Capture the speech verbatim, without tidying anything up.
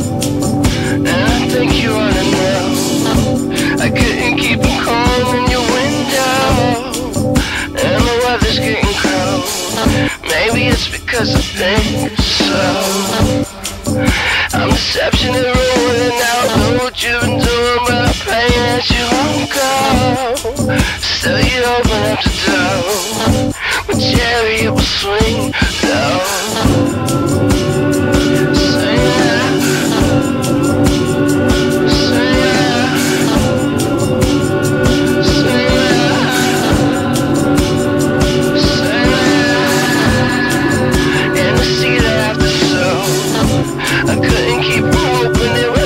and I think you ought to know. I couldn't keep them calm in your window, and the weather's getting cold. Maybe it's because I think so. I'm deception and rolling out. Know what you've been doing, but I'm praying that you won't go. Still you open up the door. When Jerry it will swing low. Sing it, sing it, sing it, sing it. And the seed I have to sow, I couldn't keep hoping it would